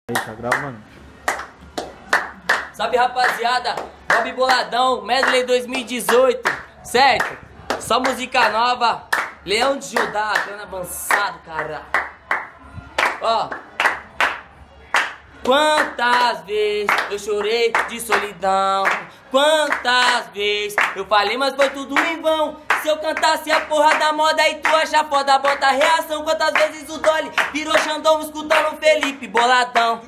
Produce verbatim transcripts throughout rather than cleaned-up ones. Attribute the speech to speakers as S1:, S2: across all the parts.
S1: Aí, tá gravando.
S2: Salve, rapaziada, Bob Boladão, Medley dois mil e dezoito, certo? Só música nova, Leão de Judá, plano avançado, cara. Ó. Quantas vezes eu chorei de solidão, quantas vezes eu falei, mas foi tudo em vão. Se eu cantasse a porra da moda e tu acha foda, bota a reação. Quantas vezes o Dolly virou Xandão escutando Felipe Boladão.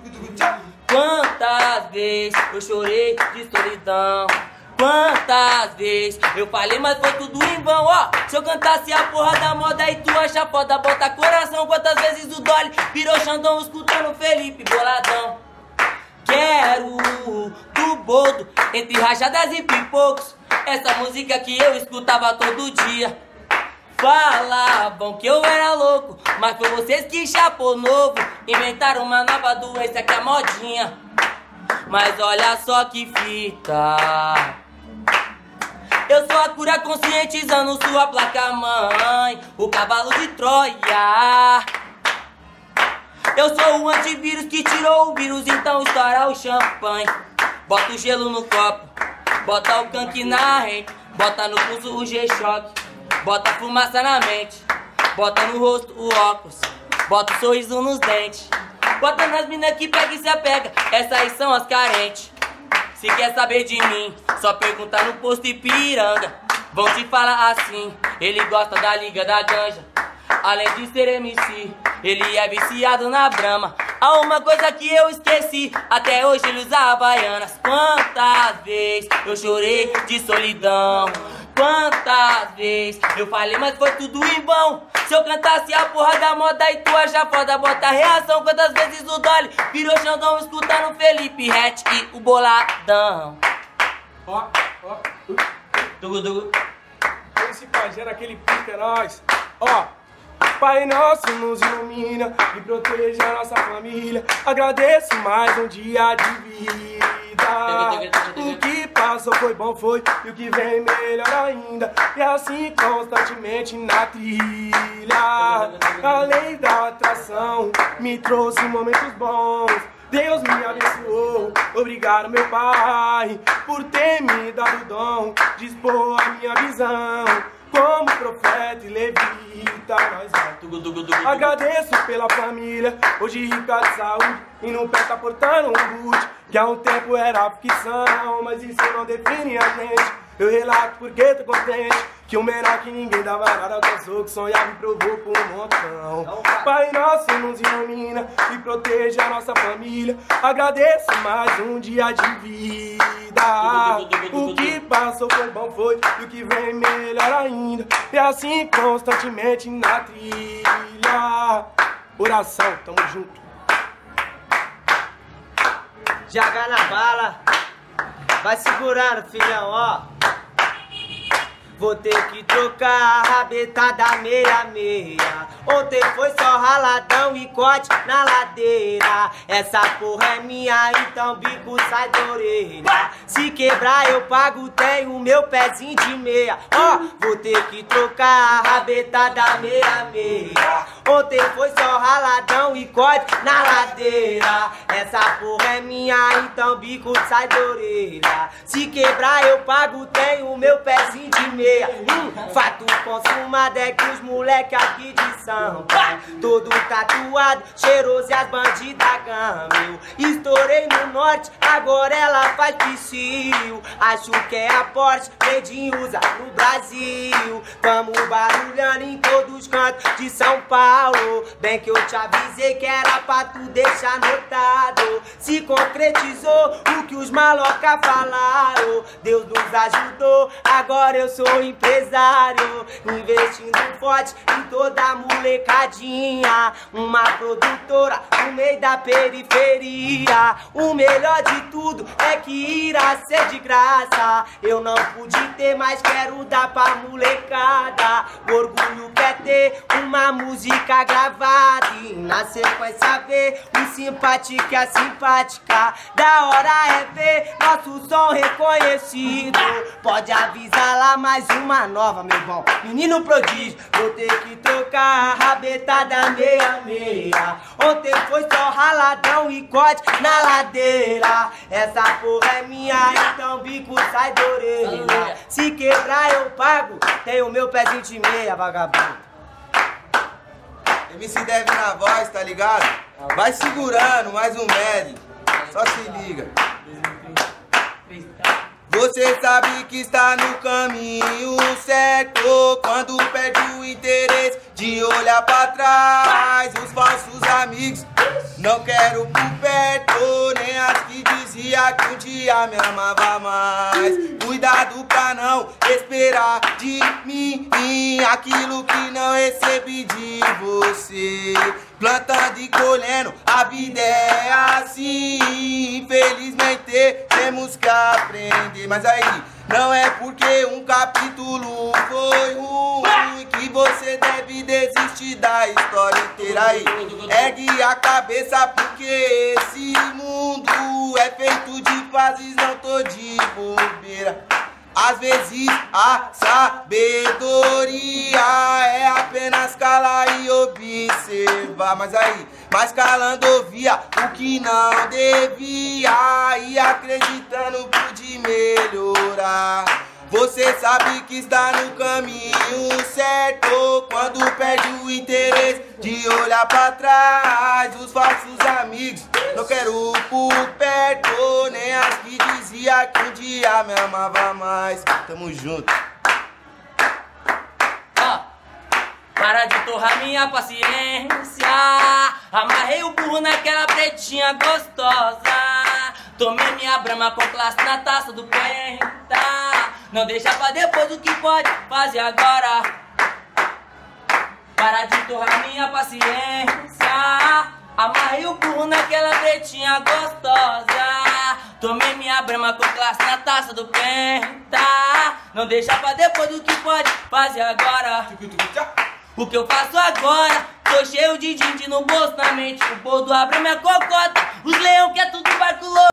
S2: Quantas vezes eu chorei de solidão, quantas vezes eu falei, mas foi tudo em vão. Ó, se eu cantasse a porra da moda e tu acha foda, bota coração. Quantas vezes o Dolly virou Xandão escutando Felipe Boladão. Quero do boldo entre rajadas e pipocos, essa música que eu escutava todo dia. Falavam que eu era louco, mas foi vocês que chapou novo, inventaram uma nova doença que é a modinha. Mas olha só que fita, eu sou a cura conscientizando sua placa mãe, o cavalo de Troia. Eu sou o antivírus que tirou o vírus, então estoura o champanhe. Bota o gelo no copo, bota o canque na rente, bota no pulso o G-Shock, bota a fumaça na mente, bota no rosto o óculos, bota o sorriso nos dentes, bota nas minas que pega e se apega, essas aí são as carentes. Se quer saber de mim, só pergunta no posto Ipiranga, vão te falar assim, ele gosta da liga da ganja. Além de ser M C, ele é viciado na Brahma. Há uma coisa que eu esqueci, até hoje ele usa Havaianas. Quantas vezes eu chorei de solidão, quantas vezes eu falei, mas foi tudo em vão. Se eu cantasse a porra da moda e tu acha foda, bota a reação. Quantas vezes o Dolly virou Xandão escutando Felipe Ret e o Boladão.
S3: Ó, ó,
S2: Dugu, dugu.
S3: esse pajé naquele pique é nóis. Ó, Pai Nosso nos ilumina e proteja a nossa família. Agradeço mais um dia de vida. O que passou foi bom, foi, e o que vem melhor ainda. E assim constantemente na trilha. A lei da atração me trouxe momentos bons. Deus me abençoou, obrigado meu Pai, por ter me dado o dom de expor a minha visão. Como profeta e levita, nós vai. Agradeço pela família, hoje rica de saúde, e no pé tá portando um boot, que há um tempo era ficção, mas isso não define a gente. Eu relato porque tô contente, que o menor que ninguém dava nada alcançou, que sonhava e provou por um montão. Pai Nosso nos ilumina e proteja a nossa família. Agradeço mais um dia de vida. O que passou foi bom, foi, e o que vem melhor ainda. E assim constantemente na trilha. Oração, tamo junto.
S4: Joga na bala, vai segurando, filhão, ó. Vou ter que trocar a rabeta da meia-meia. Ontem foi só raladão e corte na ladeira. Essa porra é minha, então bico sai da orelha. Se quebrar eu pago, tenho meu pezinho de meia. Ó, vou ter que trocar a rabeta da meia-meia. Ontem foi só raladão e corte na ladeira. Essa porra é minha, então bico sai da orelha. Se quebrar eu pago, tenho meu pezinho de meia. Hum, fato consumado é que os moleque aqui de São Paulo, todo tatuado, cheiroso e as bandidas gamel. Estourei no norte, agora ela faz psiu. Acho que é a Porsche, made in usa no Brasil. Tamo barulhando em todos os cantos de São Paulo. Bem que eu te avisei que era pra tu deixar notado. Se concretizou o que os maloca falaram. Deus nos ajudou, agora eu sou empresário, investindo forte em toda a molecadinha. Uma produtora no meio da periferia. O melhor de tudo é que irá ser de graça. Eu não pude ter, mas quero dar pra molecada. O orgulho quer ter uma música fica gravado e na sequência ver o simpática e a simpática. Da hora é ver nosso som reconhecido. Pode avisar lá mais uma nova, meu irmão. Menino prodígio, vou ter que trocar a rabeta da meia meia. Ontem foi só raladão e corte na ladeira. Essa porra é minha, então bico sai da orelha. Se quebrar eu pago, tenho meu pezinho de meia, vagabundo.
S1: M C Dev na voz, tá ligado? Vai segurando, mais um medley. Só se liga. Você sabe que está no caminho certo quando perde o interesse de olhar pra trás. Os falsos amigos não quero por perto, nem as que dizia que um dia me amava mais. Cuidado pra não esperar de mim aquilo que não recebi de você. Plantando e colhendo, a vida é assim. Infelizmente temos que aprender. Mas aí, não é porque um capítulo foi ruim que você deve desistir da história inteira. Aí, ergue a cabeça porque esse mundo é feito de fases, não tô de bobeira. Às vezes a sabedoria é apenas calar e observar. Mas aí, mas calando ouvia o que não devia e acreditando pude melhorar. Você sabe que está no caminho certo quando perde o interesse de olhar pra trás. Os falsos amigos não quero por perto, nem as que dizia que um dia me amava mais. Tamo junto.
S2: Ó, para de torrar minha paciência. Amarrei o burro naquela pretinha gostosa. Tomei minha brama com classe na taça do Penta. Não deixa pra depois o que pode fazer agora. Para de torrar minha paciência. Amarrei o burro naquela pretinha gostosa. Tomei minha brama com classe na taça do Penta. Não deixa pra depois o que pode fazer agora. O que eu faço agora? Tô cheio de din-din no bolso, na mente. O bolso abre minha cocota. Os leão quer tudo barco louco.